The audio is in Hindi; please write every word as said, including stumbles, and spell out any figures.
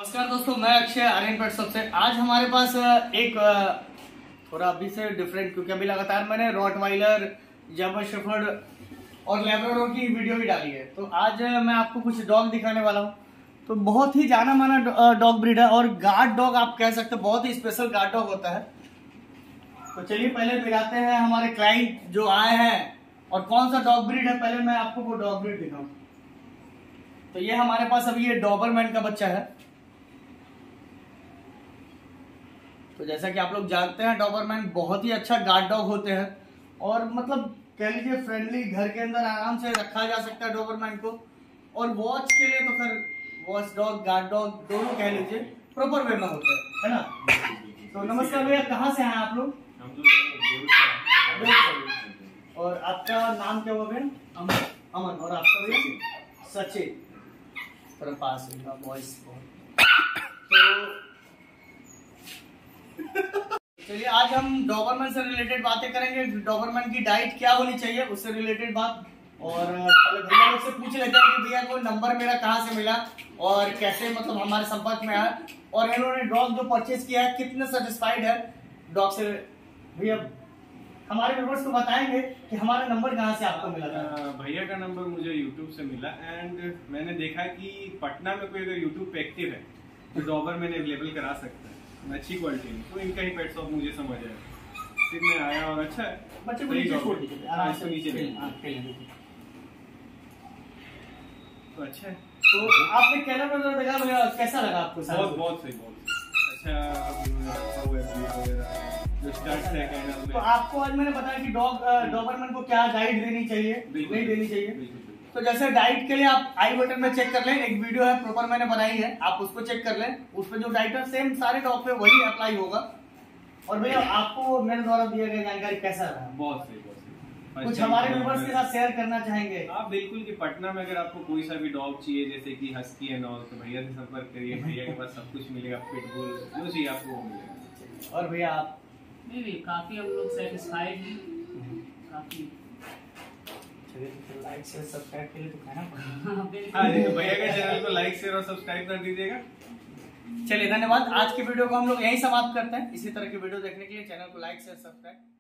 नमस्कार दोस्तों, मैं अक्षय आर्यन पेट शॉप से। आज हमारे पास एक थोड़ा अभी से डिफरेंट, क्योंकि अभी लगातार मैंने रॉटवाइलर, जर्मन शेफर्ड और लैब्राडोर की वीडियो भी डाली है। तो आज मैं आपको कुछ डॉग दिखाने वाला हूँ। तो बहुत ही जाना माना डॉग ब्रीड है और गार्ड डॉग आप कह सकते हैं, बहुत ही स्पेशल गार्ड डॉग होता है। तो चलिए पहले मिलाते हैं हमारे क्लाइंट जो आए हैं और कौन सा डॉग ब्रीड है। पहले मैं आपको वो डॉग ब्रीड दिखाऊं। तो ये हमारे पास अभी ये डॉबरमैन का बच्चा है। तो जैसा कि आप लोग जानते हैं, डॉबरमैन बहुत ही अच्छा गार्ड डॉग होते हैं और मतलब कह लीजिए फ्रेंडली, घर के अंदर आराम से रखा जा सकता है डॉबरमैन को। और वॉच के लिए तो फिर वॉच डॉग, गार्ड डॉग दोनों कह लीजिए प्रॉपर वे में होते हैं, है ना। तो नमस्कार भैया, कहाँ से हैं आप लोग? और आपका नाम क्या हुआ भैया? अमन। अमन। और आपका भैया? सचिन। Passive. तो चलिए आज हम डॉबरमैन से रिलेटेड बातें करेंगे। डॉबरमैन की डाइट क्या होनी चाहिए उससे रिलेटेड बात। और भैया लोग से पूछ लेते हैं कि भैया को नंबर मेरा कहाँ से मिला और कैसे मतलब हमारे संपर्क में आया, और इन्होंने डॉग जो परचेज किया है कितने सेटिस्फाइड है डॉग से। भैया हमारे व्यूअर्स को बताएंगे कि हमारा नंबर कहाँ से आपको मिला था। भैया का नंबर मुझे यूट्यूब से मिला एंड मैंने देखा कि पटना में कोई अगर यूट्यूब पे एक्टिव है तो डॉबरमैन अवेलेबल करा सकता है अच्छी क्वालिटी में। तो इनका ही पेट शॉप मुझे समझ आया, फिर मैं आया और अच्छा है। बच्चे को नीचे छोड़ दीजिए, आराम से नीचे तो अच्छा है। तो आपने कैमरा वगैरह देखा भैया, कैसा लगा आपको? बहुत बहुत सही, बहुत अच्छा वगैरह जो स्टार्ट है कहना। तो आपको आज मैंने बताया कि डॉग डॉबरमैन को क्या डाइट देनी चाहिए, नहीं देनी चाहिए। तो जैसे डाइट के लिए आप आई बटन में चेक कर लें, एक वीडियो है प्रॉपर मैंने बनाई है, आप उसको चेक कर लें। उसमें जो डाइट है सेम सारे डॉग पे वही अप्लाई होगा। और भैया आपको मेरे द्वारा दिया गया जानकारी कैसा रहा? बहुत सही, बहुत सही। कुछ हमारे व्यूअर्स के साथ शेयर करना चाहेंगे आप? बिल्कुल कि पटना में अगर आपको कोई सा भी डॉग चाहिए जैसे कि हस्की है नॉल, तो भैया से संपर्क करिए। भैया के पास सब कुछ मिलेगा, पिटबुल जो चाहिए आपको वो मिलेगा। और भैया आप? नहीं नहीं, काफी हम लोग सेटिस्फाइड हैं काफी। लाइक शेयर सब्सक्राइब के लिए तो कहना पड़ेगा। हाँ, तो भैया के चैनल को लाइक शेयर और सब्सक्राइब कर दीजिएगा। चलिए धन्यवाद। आज की वीडियो को हम लोग यहीं समाप्त करते हैं। इसी तरह की वीडियो देखने के लिए चैनल को लाइक शेयर सब्सक्राइब